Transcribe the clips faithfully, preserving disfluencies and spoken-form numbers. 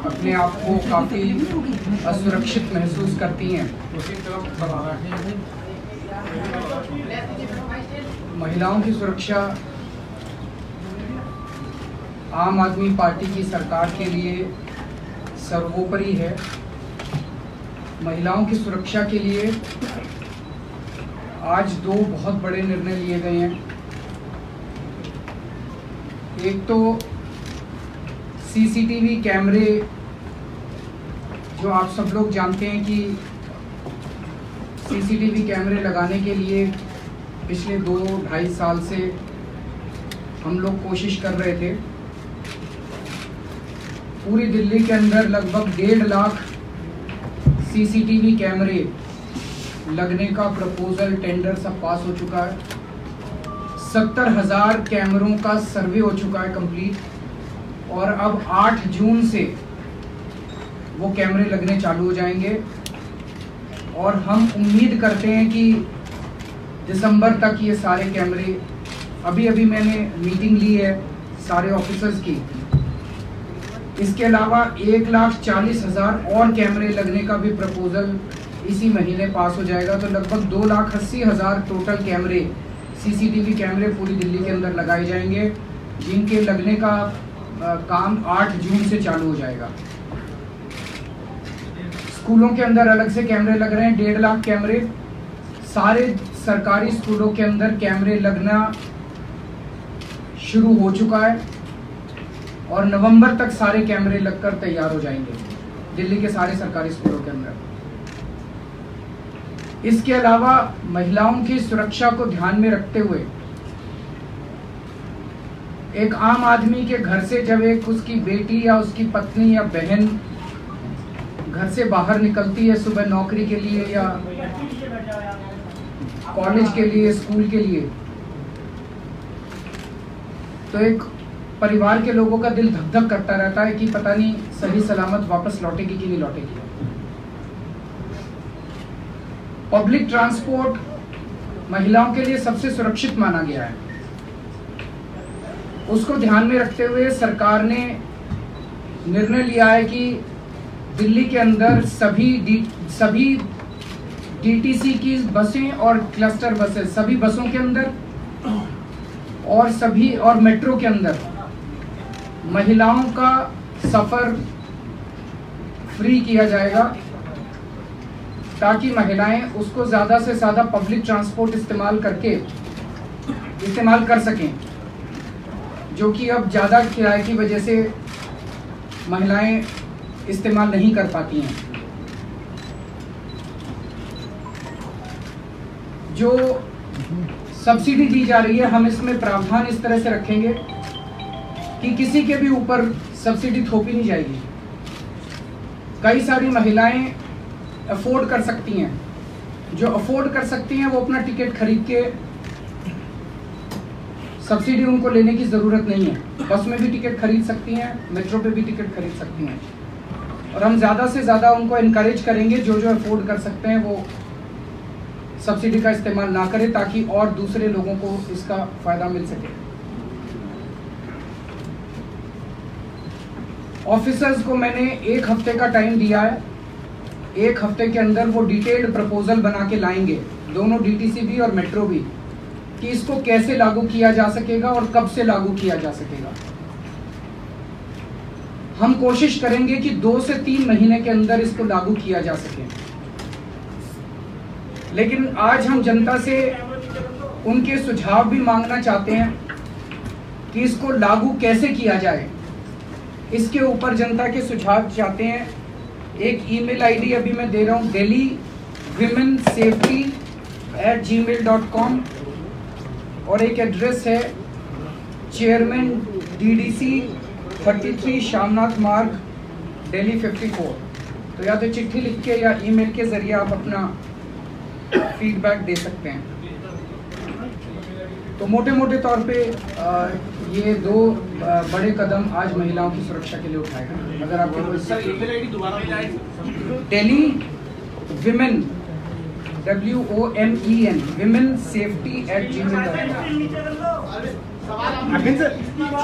अपने आप को काफ़ी असुरक्षित महसूस करती हैं। महिलाओं की सुरक्षा आम आदमी पार्टी की सरकार के लिए सर्वोपरि है। महिलाओं की सुरक्षा के लिए आज दो बहुत बड़े निर्णय लिए गए हैं। एक तो सीसीटीवी कैमरे, जो आप सब लोग जानते हैं कि सीसीटीवी कैमरे लगाने के लिए पिछले दो ढाई साल से हम लोग कोशिश कर रहे थे। पूरी दिल्ली के अंदर लगभग डेढ़ लाख सीसीटीवी कैमरे लगने का प्रपोजल टेंडर सब पास हो चुका है। सत्तर हजार कैमरों का सर्वे हो चुका है कंप्लीट, और अब आठ जून से वो कैमरे लगने चालू हो जाएंगे। और हम उम्मीद करते हैं कि दिसंबर तक ये सारे कैमरे, अभी अभी मैंने मीटिंग ली है सारे ऑफिसर्स की, इसके अलावा एक लाख चालीस हजार और कैमरे लगने का भी प्रपोजल इसी महीने पास हो जाएगा। तो लगभग दो लाख अस्सी हजार टोटल कैमरे, सीसीटीवी कैमरे पूरी दिल्ली के अंदर लगाए जाएंगे, जिनके लगने का आ, काम आठ जून से चालू हो जाएगा। स्कूलों के अंदर अलग से कैमरे लग रहे हैं, डेढ़ लाख कैमरे। सारे सरकारी स्कूलों के अंदर कैमरे लगना शुरू हो चुका है, और नवंबर तक सारे कैमरे लगकर तैयार हो जाएंगे दिल्ली के सारे सरकारी स्कूलों के अंदर। इसके अलावा महिलाओं की सुरक्षा को ध्यान में रखते हुए एक आम आदमी के घर से जब एक उसकी बेटी या उसकी पत्नी या बहन घर से बाहर निकलती है सुबह नौकरी के लिए या कॉलेज के लिए, स्कूल के लिए, तो एक परिवार के लोगों का दिल धक धक करता रहता है कि पता नहीं सही सलामत वापस लौटेगी कि नहीं लौटेगी। पब्लिक ट्रांसपोर्ट महिलाओं के लिए सबसे सुरक्षित माना गया है। उसको ध्यान में रखते हुए सरकार ने निर्णय लिया है कि दिल्ली के अंदर सभी डी, सभी डीटीसी की बसें और क्लस्टर बसें, सभी बसों के अंदर और सभी और मेट्रो के अंदर महिलाओं का सफर फ्री किया जाएगा, ताकि महिलाएं उसको ज्यादा से ज्यादा पब्लिक ट्रांसपोर्ट इस्तेमाल करके इस्तेमाल कर सकें, जो कि अब ज्यादा किराए की वजह से महिलाएं इस्तेमाल नहीं कर पाती हैं। जो सब्सिडी दी जा रही है, हम इसमें प्रावधान इस तरह से रखेंगे कि किसी के भी ऊपर सब्सिडी थोपी नहीं जाएगी। कई सारी महिलाएं अफोर्ड कर सकती हैं, जो अफोर्ड कर सकती हैं वो अपना टिकट खरीद के, सब्सिडी उनको लेने की ज़रूरत नहीं है। बस में भी टिकट खरीद सकती हैं, मेट्रो पे भी टिकट खरीद सकती हैं। और हम ज़्यादा से ज़्यादा उनको इनकरेज करेंगे, जो जो अफोर्ड कर सकते हैं वो सब्सिडी का इस्तेमाल ना करें, ताकि और दूसरे लोगों को इसका फ़ायदा मिल सके। ऑफिसर्स को मैंने एक हफ्ते का टाइम दिया है। एक हफ्ते के अंदर वो डिटेल्ड प्रपोजल बना के लाएंगे, दोनों डीटीसी भी और मेट्रो भी, कि इसको कैसे लागू किया जा सकेगा और कब से लागू किया जा सकेगा। हम कोशिश करेंगे कि दो से तीन महीने के अंदर इसको लागू किया जा सके। लेकिन आज हम जनता से उनके सुझाव भी मांगना चाहते हैं कि इसको लागू कैसे किया जाए। इसके ऊपर जनता के सुझाव चाहते हैं। एक ईमेल आईडी अभी मैं दे रहा हूँ, Delhi women safety at Gmail dot com, और एक एड्रेस है chairman D D C thirty three Shamnath Marg, Delhi fifty four. तो या तो चिट्ठी लिख के या ईमेल के जरिए आप अपना फीडबैक दे सकते हैं। तो मोटे मोटे तौर पे आ, ये दो आ, बड़े कदम आज महिलाओं की सुरक्षा के लिए उठाएगा। अगर आपको Delhi women W O M E N women safety at Gmail dot com Arvind sir,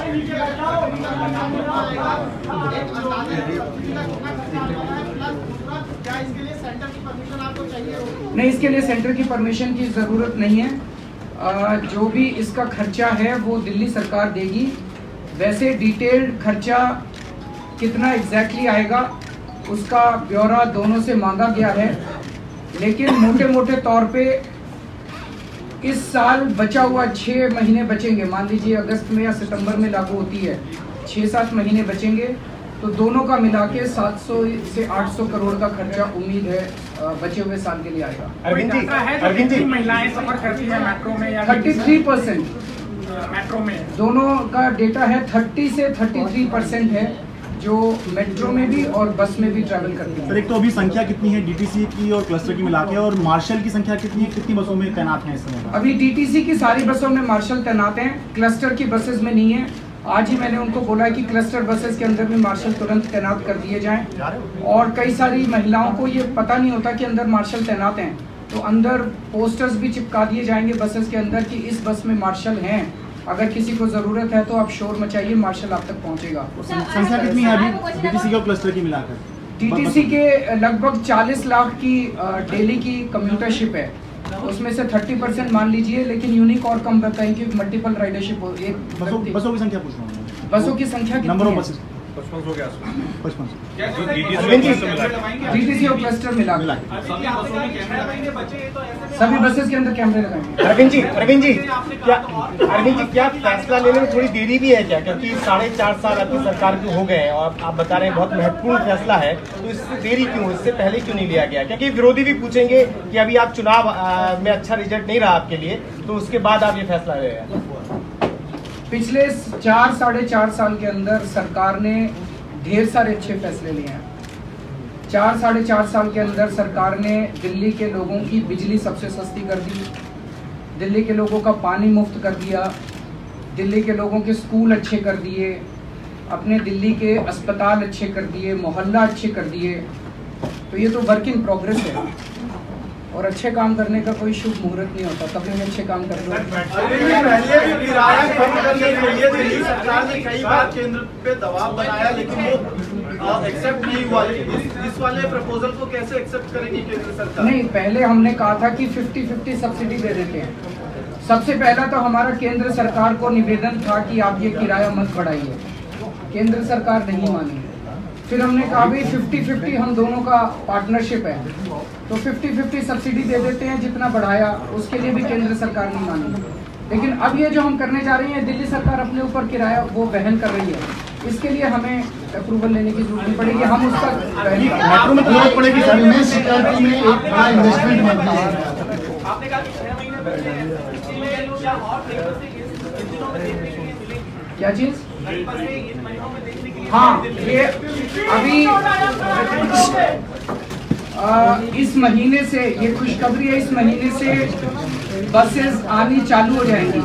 क्या इसके लिए सेंटर की परमिशन आपको चाहिए होगी? नहीं, इसके लिए सेंटर की परमिशन की ज़रूरत नहीं है। आ, जो भी इसका खर्चा है वो दिल्ली सरकार देगी। वैसे डिटेल्ड खर्चा कितना एग्जैक्टली आएगा उसका ब्यौरा दोनों से मांगा गया है, लेकिन मोटे मोटे तौर पे इस साल बचा हुआ छः महीने बचेंगे। मान लीजिए अगस्त में या सितंबर में लागू होती है, छः सात महीने बचेंगे, तो दोनों का मिला के सात सौ से आठ सौ करोड़ का खर्चा उम्मीद है बचे हुए साल के लिए आएगा। अरविंद जी, अरविंद जी, महिलाएं सफर करती है मेट्रो में या थर्टी थ्री परसेंट मेट्रो में दोनों का डेटा है। थर्टी से थर्टी थ्री परसेंट है जो मेट्रो में भी और बस में भी ट्रैवल करती है। सर, एक तो अभी संख्या कितनी है डीटीसी की और क्लस्टर की मिला के, और मार्शल की संख्या कितनी है, कितनी बसों में तैनात हैं इस समय? अभी डीटीसी की सारी बसों में मार्शल तैनात हैं, क्लस्टर की बसेस में नहीं है। आज ही मैंने उनको बोला कि क्लस्टर बसेस के अंदर भी मार्शल तुरंत तैनात कर दिए जाएं। और कई सारी महिलाओं को ये पता नहीं होता कि अंदर मार्शल तैनात हैं, तो अंदर पोस्टर्स भी चिपका दिए जाएंगे बसेस के अंदर कि इस बस में मार्शल हैं, अगर किसी को ज़रूरत है तो आप शोर मचाइए, मार्शल आप तक पहुंचेगा। संख्या कितनी है अभी डीटीसी और क्लस्टर की मिलाकर? टीटीसी के लगभग चालीस लाख की डेली की कम्यूटरशिप है, उसमें से तीस परसेंट मान लीजिए, लेकिन यूनिक और कम बताएं कि मल्टीपल राइडरशिप हो। एक बसों बसों की संख्या पूछ रहा हूँ, बसों की संख्या कितनी नंबर ऑफ है? बसेस पचपन सौ पचपन डीटीसी और क्लस्टर मिला के सभी बसेस के अंदर कैमरे लगाएंगे। अरविंद जी, अरविंद जी क्या अरविंद जी क्या फैसला लेने में थोड़ी देरी भी है क्या? क्योंकि साढ़े चार साल आपकी सरकार के हो गए हैं और आप बता रहे हैं बहुत महत्वपूर्ण फैसला है, तो इससे देरी क्यों, इससे पहले क्यों नहीं लिया गया? क्योंकि विरोधी भी पूछेंगे कि अभी आप चुनाव आ, में अच्छा रिजल्ट नहीं रहा आपके लिए, तो उसके बाद आप ये फैसला ले रहे हैं। पिछले चार साढ़े चार साल के अंदर सरकार ने ढेर सारे अच्छे फैसले लिए हैं। चार साढ़े चार साल के अंदर सरकार ने दिल्ली के लोगों की बिजली सबसे सस्ती कर दी, दिल्ली के लोगों का पानी मुफ्त कर दिया, दिल्ली के लोगों के स्कूल अच्छे कर दिए, अपने दिल्ली के अस्पताल अच्छे कर दिए, मोहल्ला अच्छे कर दिए। तो ये तो वर्क इन प्रोग्रेस है, और अच्छे काम करने का कोई शुभ मुहूर्त नहीं होता, तब भी अच्छे काम कर रहे हो। पहले भी किराया कम करने के लिए दिल्ली सरकार ने कई बार केंद्र पे दबाव बनाया, लेकिन वो एक्सेप्ट नहीं हुआ। इस, इस वाले प्रपोजल को कैसे एक्सेप्ट करेगी केंद्र सरकार? नहीं, पहले हमने कहा था कि फिफ्टी फिफ्टी सब्सिडी दे देते हैं। सबसे पहला तो हमारा केंद्र सरकार को निवेदन था कि आप ये किराया मत बढ़ाइए, केंद्र सरकार नहीं मानी। फिर हमने कहा भाई फिफ्टी फिफ्टी हम दोनों का पार्टनरशिप है, तो फिफ्टी फिफ्टी सब्सिडी दे देते हैं। जितना बढ़ाया उसके लिए भी केंद्र सरकार नहीं मानी। लेकिन अब ये जो हम करने जा रहे हैं, दिल्ली सरकार अपने ऊपर किराया वो वहन कर रही है, इसके लिए हमें अप्रूवल लेने की जरूरत नहीं पड़ेगी, हम उसका मेट्रो में जरूरत पड़ेगी सर, में सिक्योरिटी में एक बड़ा इन्वेस्टमेंट बनता है। आपने कहा कि छह महीने बचे हैं, क्या और क्या चीज? हाँ, ये अभी आ, इस महीने से ये खुशखबरी है, इस महीने से बसेस आनी चालू हो जाएंगी।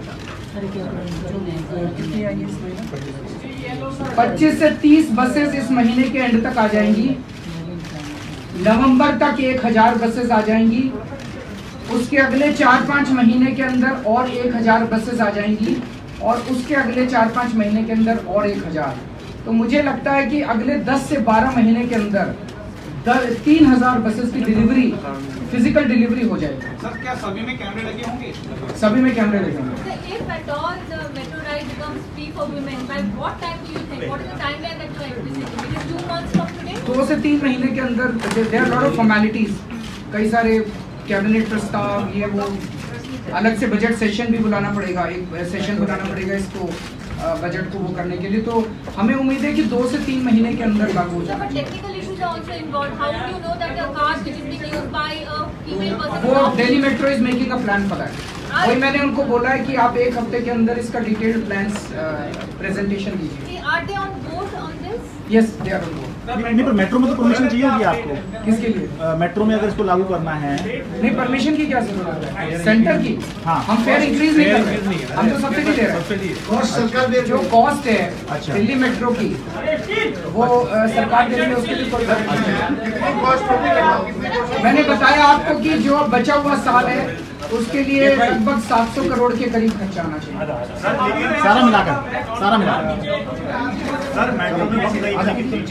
कितनी आएगी इस महीने? पच्चीस से तीस बसेस इस महीने के एंड तक आ जाएंगी। नवंबर तक एक हजार बसेस आ जाएंगी। उसके अगले चार पाँच महीने के अंदर और एक हजार बसेस आ जाएंगी, और उसके अगले चार पाँच महीने के अंदर और एक हजार। तो मुझे लगता है कि अगले दस से बारह महीने के अंदर तीन हजार बसेस की डिलीवरी, फिजिकल डिलीवरी हो जाएगी। सर, क्या सभी में कैमरे लगे होंगे? सभी में कैमरे लगेंगे। If at all the metro ride becomes free for women, by what time do you think? What is the timeline that you are anticipating? It is two months from today? दो से तीन महीने के अंदर देयर लॉट ऑफ फॉर्मेलिटीज, कई सारे cabinet प्रस्ताव, ये वो, अलग से बजट सेशन भी बुलाना पड़ेगा, एक सेशन बुलाना पड़ेगा इसको बजट को वो करने के लिए। तो हमें उम्मीद है कि दो से तीन महीने के अंदर लागू हो जाए। Technical issues are also involved. How do you know that the cars which is being used by a female person? वो Delhi metro is making a plan for that. वही मैंने उनको बोला है कि आप एक हफ्ते के अंदर इसका डिटेल्ड प्लान्स प्रेजेंटेशन दीजिए। Are they on board on this? Yes, they are on board. नहीं, पर मेट्रो में तो परमिशन चाहिए होगी आपको। किसके लिए? अ, मेट्रो में अगर इसको लागू करना है। नहीं, परमिशन की क्या जरूरत है? सेंटर की। हाँ। हम फेयर इंक्रीज नहीं कर रहे, हम तो सब्सिडी दे रहे हैं। कॉस्ट सरकार दे जो कॉस्ट है अच्छा। दिल्ली मेट्रो की, वो अ, सरकार दे रही है, उसके लिए कोई फर्क नहीं है। कॉस्ट मैंने बताया आपको कि जो बचा हुआ साल है उसके लिए लगभग सात सौ करोड़ के करीब खर्चा आना चाहिए। सारा मिलाकर सारा मिलाकर सर मेट्रो में बहुत नई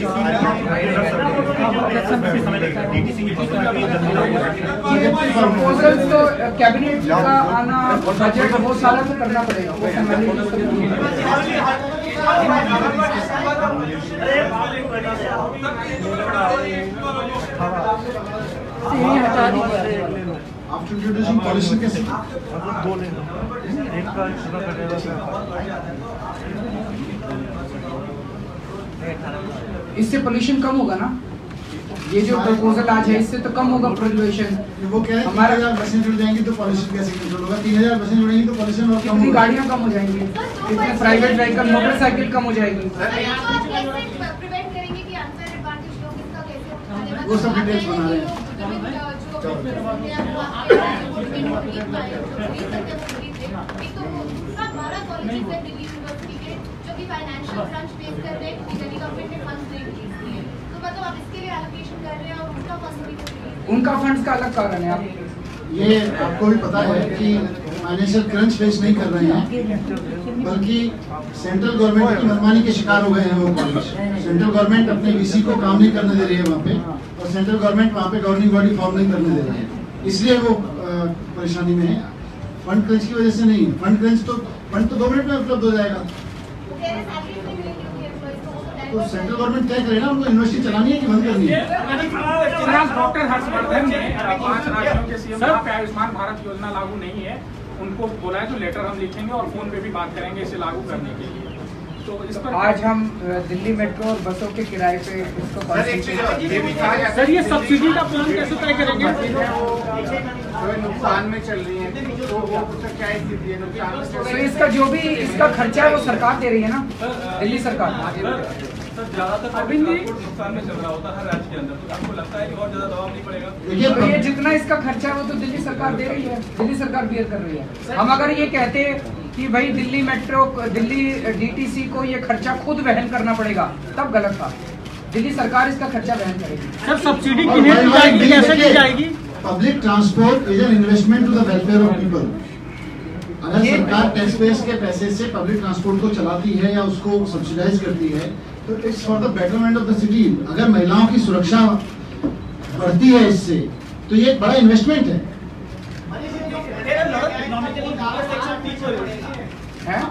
प्रपोजल तो कैबिनेट का आना, बजट वो सारा तो करना पड़ेगा, वो After introducing policy कैसे इससे पोल्यूशन कम होगा ना? ये जो प्रपोजल आज है इससे तो कम होगा पोल्यूशन। वो कह रहे हैं तीन हजार बसें जुड़ जाएंगी तो पॉल्यूशन कैसे कंट्रोल होगा? तीन हजार बसें जुड़ेंगी तो पॉल्यूशन और कम कितनी होगा। गाड़ियाँ कम हो जाएंगी, कितने प्राइवेट व्हीकल, मोटरसाइकिल कम हो जाएगी। वो सब डिटेल्स बना रहे हैं। उनका फंड्स का अलग कारण है। आप ये आपको भी पता है कि फाइनेंशियल क्रंच फेस नहीं कर रहे हैं, बल्कि सेंट्रल गवर्नमेंट की मनमानी के शिकार हो गए हैं वो कॉलेज। सेंट्रल गवर्नमेंट अपने वीसी को काम नहीं करने दे रही है वहाँ पे, और सेंट्रल गवर्नमेंट वहाँ पे गवर्निंग बॉडी फॉर्म नहीं करने दे रही है, इसलिए वो परेशानी में है। फंड क्रंच की वजह से नहीं है। फंड क्रंच तो फंड तो दो मिनट में उपलब्ध हो जाएगा। तो सेंट्रल गवर्नमेंट तय करे ना उनको यूनिवर्सिटी चलानी है कि बंद करनी है। डॉक्टर हर्षवर्धन ने पांच राज्यों के सीएम पे आयुष्मान भारत योजना लागू नहीं है, उनको बोला है तो लेटर हम लिखेंगे और फोन पे भी बात करेंगे इसे लागू करने के लिए। तो इस पर आज हम दिल्ली मेट्रो और बसों के किराए पे इसको ये भी कहा सर, ये सब्सिडी का प्लान कैसे तय करेंगे? नुकसान में चल रही है तो वो क्या स्थिति है? नुकसान में तो इसका जो भी इसका खर्चा है वो सरकार दे रही है ना, दिल्ली सरकार। ज्यादातर अरविंद जी नुकसान में चल रहा होता है हर राज्य के अंदर, तो आपको लगता है कि और ज्यादा दबाव नहीं पड़ेगा? तो ये जितना इसका खर्चा है वो तो दिल्ली सरकार दे रही है, दिल्ली सरकार बियर कर रही है। हम अगर ये कहते कि भाई दिल्ली मेट्रो, दिल्ली डीटीसी को ये खर्चा खुद वहन करना पड़ेगा, तब गलत था। दिल्ली सरकार इसका खर्चा वहन करेगी। सर सब्सिडी किन्हें दी जाएगी, कैसे दी जाएगी? Public transport is an investment to the welfare of people. अगर सरकार टैक्स पेयर्स के पैसे से पब्लिक ट्रांसपोर्ट को चलाती है या उसको सब्सिडाइज करती है तो it's for the betterment of the city. अगर महिलाओं की सुरक्षा बढ़ती है इससे तो ये एक बड़ा इन्वेस्टमेंट है। है?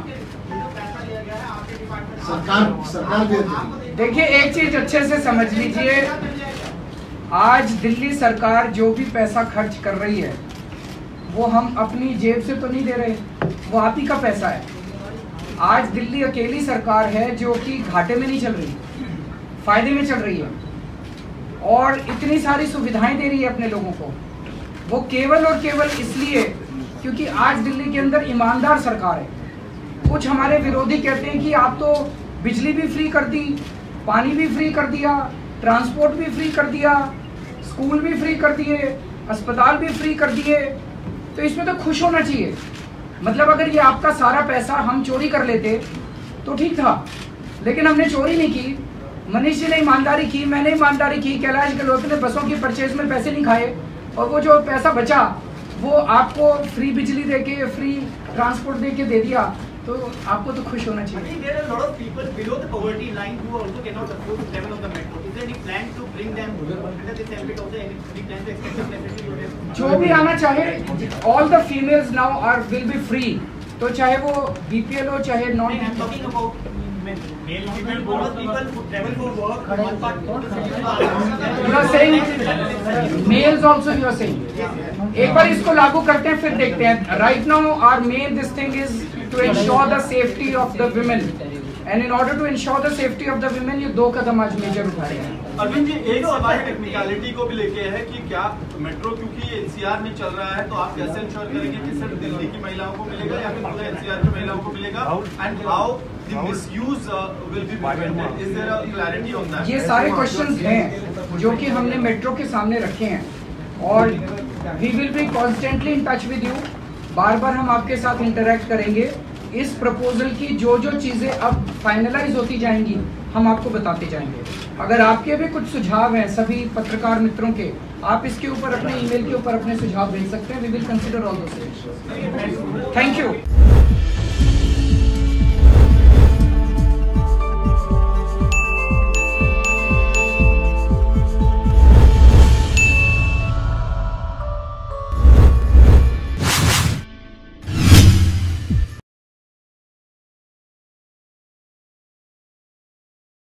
सरकार सरकार भी देखिए एक चीज अच्छे से समझ लीजिए, आज दिल्ली सरकार जो भी पैसा खर्च कर रही है वो हम अपनी जेब से तो नहीं दे रहे, वो आप ही का पैसा है। आज दिल्ली अकेली सरकार है जो कि घाटे में नहीं चल रही, फायदे में चल रही है और इतनी सारी सुविधाएं दे रही है अपने लोगों को। वो केवल और केवल इसलिए क्योंकि आज दिल्ली के अंदर ईमानदार सरकार है। कुछ हमारे विरोधी कहते हैं कि आप तो बिजली भी फ्री कर दी, पानी भी फ्री कर दिया, ट्रांसपोर्ट भी फ्री कर दिया, स्कूल भी फ्री कर दिए, अस्पताल भी फ्री कर दिए, तो इसमें तो खुश होना चाहिए। मतलब अगर ये आपका सारा पैसा हम चोरी कर लेते तो ठीक था, लेकिन हमने चोरी नहीं की, मनीष जी ने ईमानदारी की, मैंने ईमानदारी की, कैलाश गहलोत ने बसों की परचेज में पैसे नहीं खाए और वो जो पैसा बचा वो आपको फ्री बिजली देके, फ्री ट्रांसपोर्ट देके दे दिया, तो आपको तो खुश होना चाहिए। There are a lot of people below the poverty line who also cannot afford the level of the metro. Is there any plan to bring them under this ambit also? Any plan to extend the facility to them? जो भी आना चाहे, all the females now are will be free, तो चाहे वो BPL हो चाहे non. I'm talking about men. Male people, both people who travel for work. One part to the city. You are saying males also you are saying. एक बार इसको लागू करते हैं फिर देखते हैं। Right now our main this thing is to ensure the safety of the women, and in order to ensure the safety of the women ये दो कदम आज मेजर उठाए हैं। अरविंद जी एक सवाल टेक्निकलिटी को भी लेके है कि क्या मेट्रो क्योंकि एनसीआर में चल रहा है तो आप कैसे इंश्योर करेंगे कि सिर्फ दिल्ली की महिलाओं को मिलेगा या फिर पूरे एनसीआर की महिलाओं को मिलेगा, and how the misuse will be prevented? Is there a clarity on that? ये सारे क्वेश्चंस हैं जो कि हमने मेट्रो के सामने रखे हैं और we will be constantly in touch with you. बार बार हम आपके साथ इंटरेक्ट करेंगे इस प्रपोजल की जो जो चीज़ें अब फाइनलाइज होती जाएंगी हम आपको बताते जाएंगे। अगर आपके भी कुछ सुझाव हैं सभी पत्रकार मित्रों के, आप इसके ऊपर अपने ईमेल के ऊपर अपने सुझाव भेज सकते हैं। We will consider all those. Thank you.